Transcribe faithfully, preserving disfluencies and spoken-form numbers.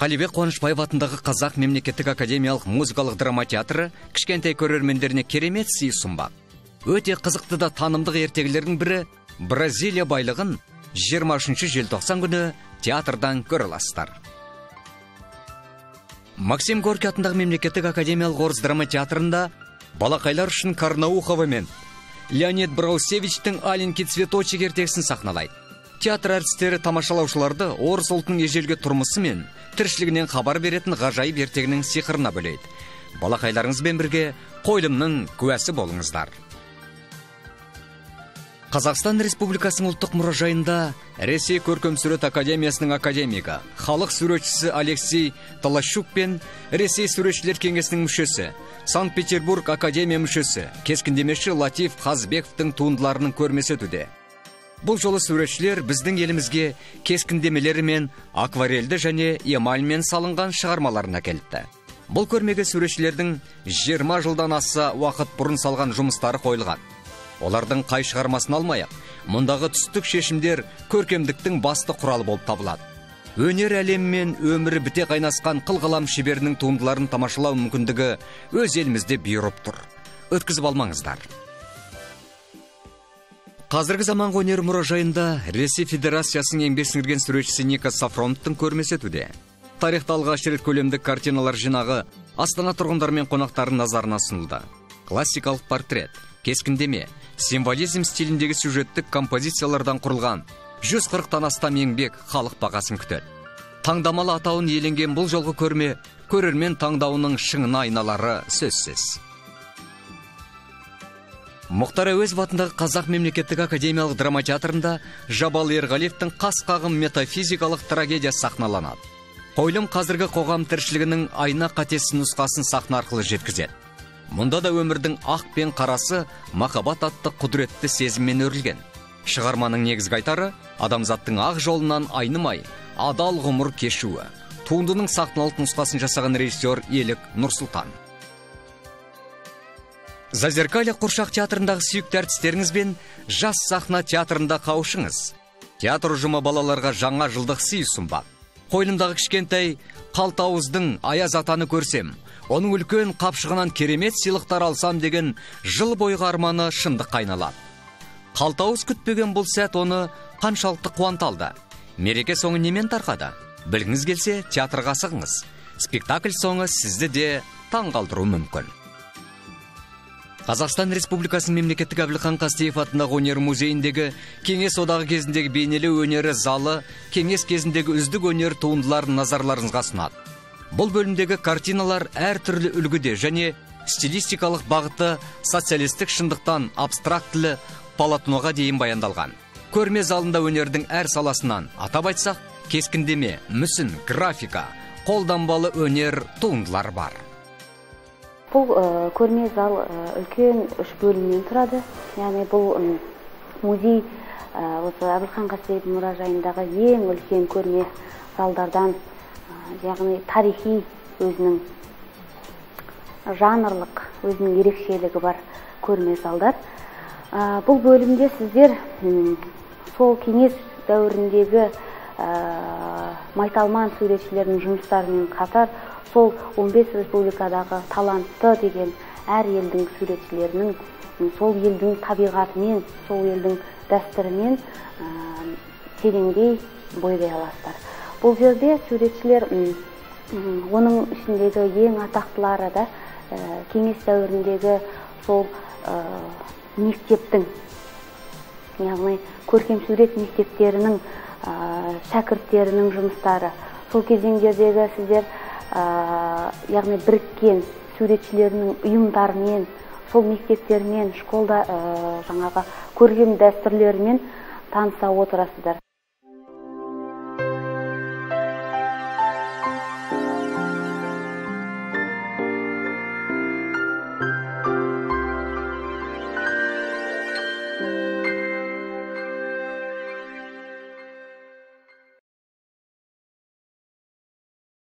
Қалибек Қуанышбаев атындағы Қазақ мемлекеттік академиялық музыкалық драма театры кішкентай көрермендеріне керемет сый ұсынбақ. Өте қызықты да танымдық ертегілердің бірі Бразилия байлығын жиырма үшінші желтоқсан күні театрдан көре аласыздар. Максим Горький атындағы мемлекеттік академиялық орыс драма театрында балақайлар үшін Карнаухова мен Леонид Браусевичтің «Аленький цветочек» ертегісін сахналайды. Театр әртістері тамашалаушыларды орыс ұлтының ежелгі тұрмысы мен тіршілігінен хабар беретін ғажайып ертегінің сиқырына бөлейді. Балақайларыңызбен бірге қойылымның куәсі болыңыздар. Қазақстан Республикасының ұлттық мұражайында Ресей көркемсурет академиясының академигі, халық суретшісі Алексей Талащук пен Ресей суретшілер кеңесінің мүшесі, Санкт-Петербург академия мүшесі, кескіндемеші Латиф Қазбековтың туындыларының көрмесі өтуде. Бұл жолы суретшілер біздің елімізге кескіндемелері мен акварельді және эмальмен салынған шығармаларын әкеліпті. Бұл көрмеге суретшілердің жиырма жылдан аса уақыт бұрын салған жұмыстары қойылған. Олардың қай шығармасын алмайық, мұндағы түстік шешімдер көркемдіктің басты құралы болып табылады. Өнер әлемімен өмірі біте қайнасқан қылғалам шеберінің туындыларын тамашалау мүмкіндігі өз елімізде бұйырып тұр. Өткізіп алмаңыздар. Қазіргі заманғы өнер мұражайында Ресей Федерациясының еңбек сіңірген суретшісі Ника Сафроновтың көрмесі өтуде. Тарихта алғаш рет көлемдік картиналар жинағы Астана тұрғындары мен қонақтардың назарына ұсынылды. Классикалық портрет, кескіндеме, символизм стиліндегі сюжеттік композициялардан құрылған жүз қырықтан астам еңбек халық бағасын күтеді. Таңдамалы атауын иеленген бұл жолғы көрме көрермен таңдауының шыңына айналары сөзсіз. Мұхтар Әуезов атындағы Қазақ мемлекеттік академиялық драма театрында Жабал Ерғалиевтің «Қас қағым» метафизикалық трагедия сахналанады. Қойылым қазіргі қоғам тіршілігінің айна қатесі нұсқасын сахна арқылы жеткізеді. Мұнда да өмірдің ақ пен қарасы махаббат атты құдіретті сезіммен өрілген. Шығарманың негізгі айтары адамзаттың ақ жолынан айнымай, адал ғұмыр кешуі. Туындының сахналық нұсқасын жасаған режиссер Елік Нұрсұлтан. Зазеркалье қуршақ театрындағы сүйікті әртістеріңізбен жас сахна театрында қауышыңыз. Театр ұжымы балаларға жаңа жылдық сый ұсынбақ. Қойылымдағы кішкентай Қалтауыздың Аяз атаны көрсем, оның үлкен қапшығынан керемет сыйлықтар алсам деген жыл бойғы арманы шындық айналады. Қалтауыз күтпеген бұл сәт оны қаншалықты қуанталды. Мереке соңы немен тарқады? Білгіңіз келсе, театрға асығыңыз. Спектакль соңы сізді де таңғалдыру мүмкін. Қазақстан Республикасының мемлекеттік Әбілхан Қастеев атындағы өнер музейіндегі кеңес одағы кезіндегі бейнелеу өнері залы кеңес кезіндегі үздік өнер туындыларын назарларыңызға ұсынады. Бұл бөлімдегі картиналар әр түрлі үлгіде және стилистикалық бағыты социалистік шындықтан абстрактілі полотноға дейін баяндалған. Көрме залында өнердің әр саласынан, атап айтсақ, кескіндеме, мүсін, графика, қолданбалы өнер туындылар бар. Бұл көрме зал үлкен үш бөлімнен тұрады. Яғни бұл музей осы Әбілхан Қастеев мұражайындағы ең үлкен көрме залдардан, яғни тарихи өзінің жанрлық, өзінің ерекшелігі бар көрме залдар. Бұл бөлімде сіздер сол кеңес дәуіріндегі майталман суретшілердің жұмыстарымен қатар сол он бес республикадағы талантты деген әр елдің суретшілерінің сол елдің табиғатымен, сол елдің дәстүрімен тереңдей бойлай аласыздар. Бұл жерде суретшілер оның ішіндегі ең атақтылары да кеңес дәуіріндегі сол мектептің, яғни көркем сурет мектептерінің шәкірттерінің жұмыстары. Сол кезеңдердегі сіздер яғни біріккен суретшілерінің ұйымдарымен, сол мектептермен, школда жаңағы көркем дәстүрлерімен таныса отырасыздар.